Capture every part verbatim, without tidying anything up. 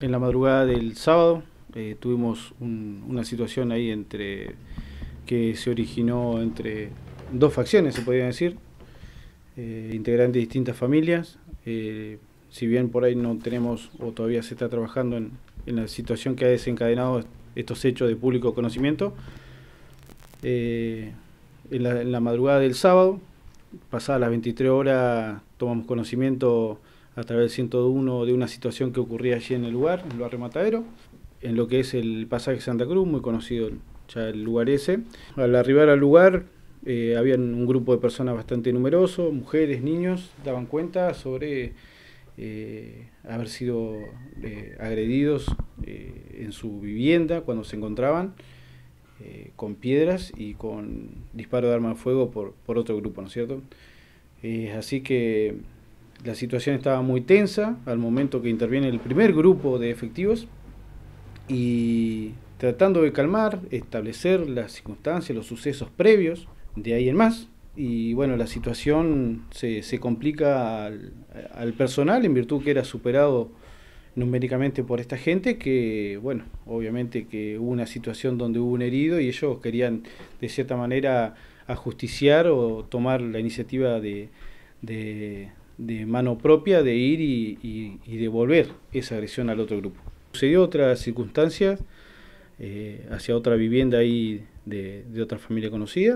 En la madrugada del sábado eh, tuvimos un, una situación ahí entre que se originó entre dos facciones, se podría decir, eh, integrantes de distintas familias. Eh, si bien por ahí no tenemos o todavía se está trabajando en, en la situación que ha desencadenado estos hechos de público conocimiento, eh, en, la, en la madrugada del sábado, pasadas las veintitrés horas, tomamos conocimiento a través del ciento uno de una situación que ocurría allí en el lugar, en el barrio Matadero, en lo que es el pasaje Santa Cruz, muy conocido ya el lugar ese. Al arribar al lugar, eh, había un grupo de personas bastante numeroso, mujeres, niños, daban cuenta sobre eh, haber sido eh, agredidos eh, en su vivienda cuando se encontraban, eh, con piedras y con disparo de arma de fuego por, por otro grupo, ¿no es cierto? Eh, así que la situación estaba muy tensa al momento que interviene el primer grupo de efectivos y tratando de calmar, establecer las circunstancias, los sucesos previos, de ahí en más. Y bueno, la situación se, se complica al, al personal en virtud que era superado numéricamente por esta gente, que bueno, obviamente que hubo una situación donde hubo un herido y ellos querían de cierta manera ajusticiar o tomar la iniciativa de, de, de mano propia de ir y, y, y devolver esa agresión al otro grupo. Sucedió otra circunstancia eh, hacia otra vivienda ahí de, de otra familia conocida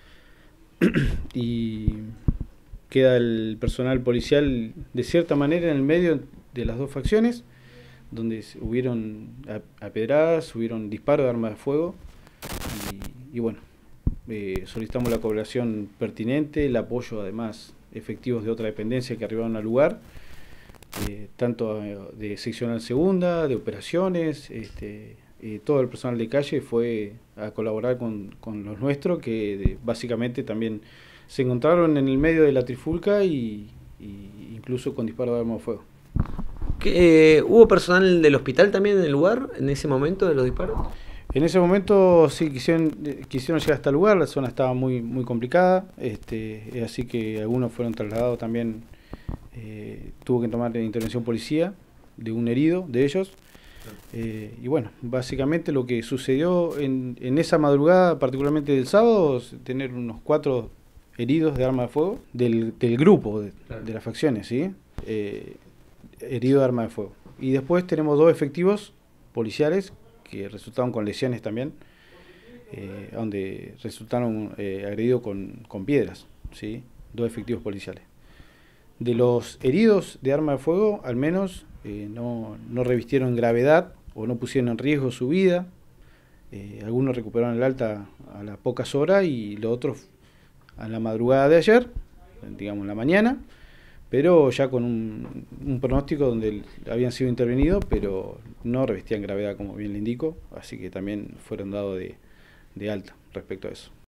y queda el personal policial de cierta manera en el medio de las dos facciones, donde hubieron apedradas, hubieron disparos de armas de fuego y, y bueno, eh, solicitamos la cooperación pertinente, el apoyo además efectivos de otra dependencia que arribaron al lugar, eh, tanto de seccional segunda, de operaciones, este, eh, todo el personal de calle fue a colaborar con, con los nuestros, que de, básicamente también se encontraron en el medio de la trifulca y, y incluso con disparo de arma de fuego. ¿Qué, ¿Hubo personal del hospital también en el lugar en ese momento de los disparos? En ese momento sí quisieron, quisieron llegar hasta el lugar, la zona estaba muy, muy complicada, este, así que algunos fueron trasladados también, eh, tuvo que tomar intervención policía de un herido de ellos. Eh, y bueno, básicamente lo que sucedió en, en esa madrugada, particularmente del sábado, es tener unos cuatro heridos de arma de fuego del, del grupo, de, claro. de las facciones, ¿sí? Eh, herido de arma de fuego. Y después tenemos dos efectivos policiales que resultaron con lesiones también, eh, donde resultaron eh, agredidos con, con piedras, ¿sí? Dos efectivos policiales. De los heridos de arma de fuego, al menos eh, no, no revistieron gravedad o no pusieron en riesgo su vida. Eh, algunos recuperaron el alta a las pocas horas y los otros a la madrugada de ayer, digamos en la mañana, pero ya con un, un pronóstico donde habían sido intervenidos, pero no revestían gravedad, como bien le indico, así que también fueron dados de, de alta respecto a eso.